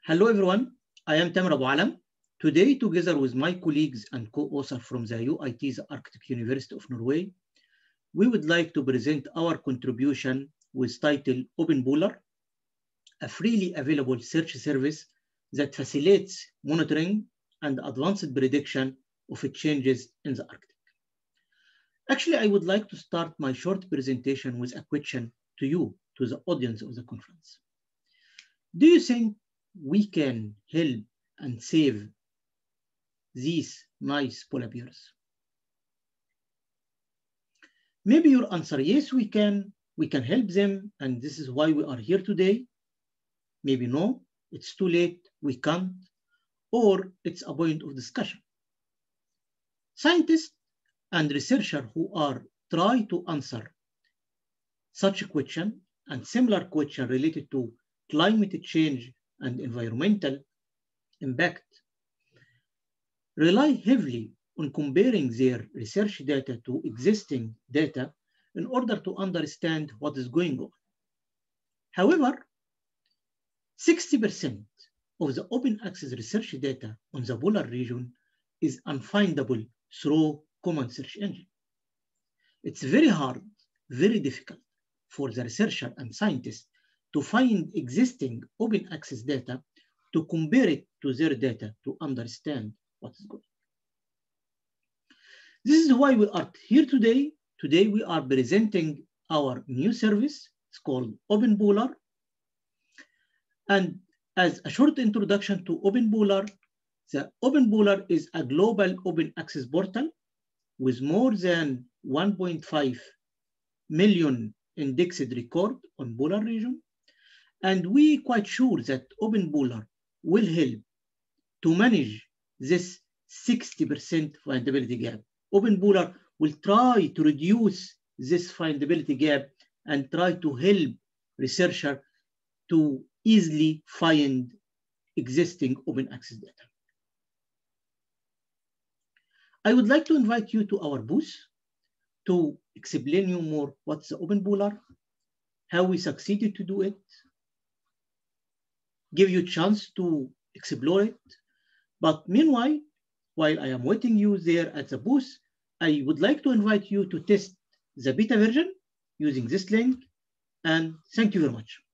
Hello everyone, I am Tamer Abu Alam. Today, together with my colleagues and co-author from the UiT Arctic University of Norway, we would like to present our contribution with title OpenBolar, a freely available search service that facilitates monitoring and advanced prediction of changes in the Arctic. Actually, I would like to start my short presentation with a question to you, to the audience of the conference. Do you think we can help and save these nice polar bears? Maybe your answer, yes, we can help them, and this is why we are here today. Maybe no, it's too late, we can't, or it's a point of discussion. Scientists and researchers who are trying to answer such a question and similar question related to climate change and environmental impact rely heavily on comparing their research data to existing data in order to understand what is going on. However, 60% of the open access research data on the polar region is unfindable through common search engine. It's very hard, very difficult for the researcher and scientists to find existing open access data to compare it to their data to understand what is going on. This is why we are here today. Today we are presenting our new service. It's called OpenBolar. And as a short introduction to OpenBolar, the OpenBolar is a global open access portal with more than 1.5 million indexed record on polar region. And we quite sure that OpenBolar will help to manage this 60% findability gap. OpenBolar will try to reduce this findability gap and try to help researchers to easily find existing open access data. I would like to invite you to our booth to explain you more what's the OpenBolar, how we succeeded to do it, give you a chance to explore it. But meanwhile, while I am waiting you there at the booth, I would like to invite you to test the beta version using this link. And thank you very much.